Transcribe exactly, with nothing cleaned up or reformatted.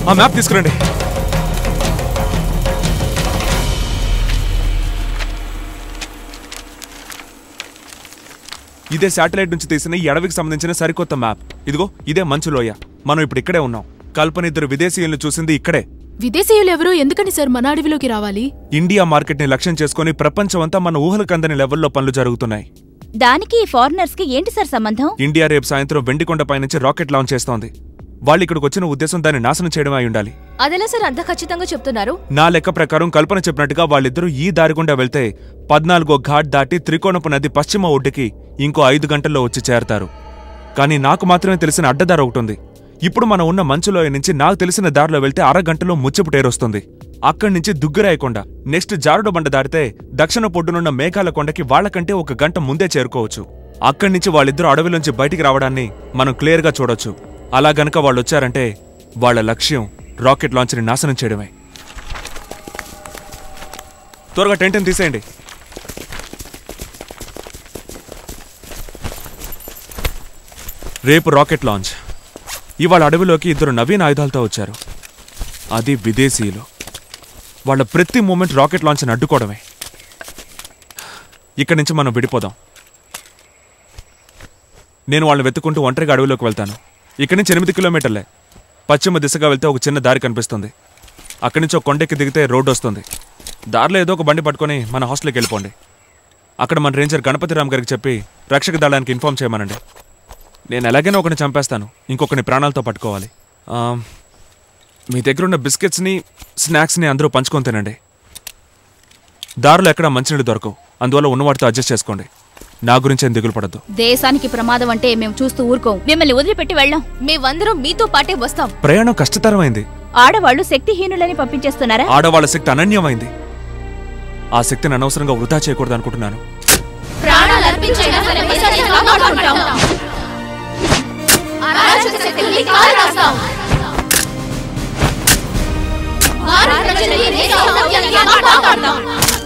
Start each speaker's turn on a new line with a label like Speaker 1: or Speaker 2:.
Speaker 1: ఆ మ్యాప్ తీసుకురండి. ఇదే శాటిలైట్ నుంచి తీసిన ఈ అడవికి సంబంధించిన సరికొత్త మ్యాప్. ఇదిగో ఇదే మంచు లోయ. మనం ఇప్పుడు ఇక్కడే ఉన్నాం. కల్పన ఇద్దరు విదేశీయులను చూసింది ఇక్కడే.
Speaker 2: విదేశీయులు ఎవరు? ఎందుకని సార్ మన అడవిలోకి రావాలి?
Speaker 1: ఇండియా మార్కెట్ ని లక్ష్యం చేసుకుని ప్రపంచమంతా మన ఊహలకు అందని లెవెల్లో పనులు జరుగుతున్నాయి.
Speaker 3: దానికి ఫారినర్స్ కి ఏంటి సార్ సంబంధం?
Speaker 1: ఇండియా రేపు సాయంత్రం వెండికొండ పైనుంచి రాకెట్ లాంచ్ చేస్తోంది. వాళ్ళు ఇక్కడికి వచ్చిన ఉద్దేశం దాన్ని నాశనం చేయడం అయి ఉండాలి.
Speaker 4: అదెలా సార్ అంత ఖచ్చితంగా చెప్తున్నారు?
Speaker 1: నా లెక్క ప్రకారం కల్పన చెప్పినట్టుగా వాళ్ళిద్దరూ ఈ దారి గుండా వెళ్తే పద్నాలుగో ఘాట్ దాటి త్రికోణపు నది పశ్చిమ ఒడ్డుకి ఇంకో ఐదు గంటల్లో వచ్చి చేరతారు. కానీ నాకు మాత్రమే తెలిసిన అడ్డదారి ఒకటుంది. ఇప్పుడు మనం ఉన్న మంచులోయ నుంచి నాకు తెలిసిన దారిలో వెళ్తే అరగంటలో ముచ్చపుటేరొస్తుంది. అక్కడి నుంచి దుగ్గరాయకొండ, నెక్స్ట్ జారుడు బండ దాటితే దక్షిణ పొడ్డునున్న మేఘాల కొండకి వాళ్లకంటే ఒక గంట ముందే చేరుకోవచ్చు. అక్కడి నుంచి వాళ్ళిద్దరూ అడవిలోంచి బయటికి రావడాన్ని మనం క్లియర్గా చూడొచ్చు. అలా గనక వాళ్ళొచ్చారంటే వాళ్ల లక్ష్యం రాకెట్ లాంచ్ని నాశనం చేయడమే. త్వరగా టెంట్ని తీసేయండి. రేపు రాకెట్ లాంచ్. ఇవాళ అడవిలోకి ఇద్దరు నవీన ఆయుధాలతో వచ్చారు. అది విదేశీయులు. వాళ్ళ ప్రతి మూమెంట్ రాకెట్ లాంచ్ని అడ్డుకోవడమే. ఇక్కడి నుంచి మనం విడిపోదాం. నేను వాళ్ళని వెతుక్కుంటూ ఒంటరిగా అడవిలోకి వెళ్తాను. ఇక్కడి నుంచి ఎనిమిది కిలోమీటర్లే. పశ్చిమ దిశగా వెళ్తే ఒక చిన్న దారి కనిపిస్తుంది. అక్కడి నుంచి ఒక కొండెక్కి దిగితే రోడ్డు వస్తుంది. దారిలో ఏదో ఒక బండి పట్టుకొని మన హాస్టల్కి వెళ్ళిపోండి. అక్కడ మన రేంజర్ గణపతిరామ్ గారికి చెప్పి రక్షక దళానికి ఇన్ఫార్మ్ చేయమనండి. నేను ఎలాగైనా ఒకరిని చంపేస్తాను, ఇంకొకరిని ప్రాణాలతో పట్టుకోవాలి. మీ దగ్గరున్న బిస్కెట్స్ని స్నాక్స్ని అందరూ పంచుకొని తినండి. దారిలో ఎక్కడ మంచినీళ్ళు దొరకవు, అందువల్ల ఉన్నవాటితో అడ్జస్ట్ చేసుకోండి. నా గురించి ఏం దిగులు పడద్దు.
Speaker 3: దేశానికి ప్రమాదం అంటే మేము చూస్తూ ఊరుకోం. మిమ్మల్ని వదిలిపెట్టి వెళ్ళాం.
Speaker 4: మేమందరం మీతో పాటే వస్తాం.
Speaker 1: ప్రయాణం కష్టతరమైంది.
Speaker 3: ఆడవాళ్లు శక్తిహీనులని పంపించేస్తున్నారా?
Speaker 1: ఆడవాళ్ల శక్తి అనన్యమైంది. ఆ శక్తిని అనవసరంగా వృధా చేయకూడదు అనుకుంటున్నాను.
Speaker 4: భారత ప్రజలు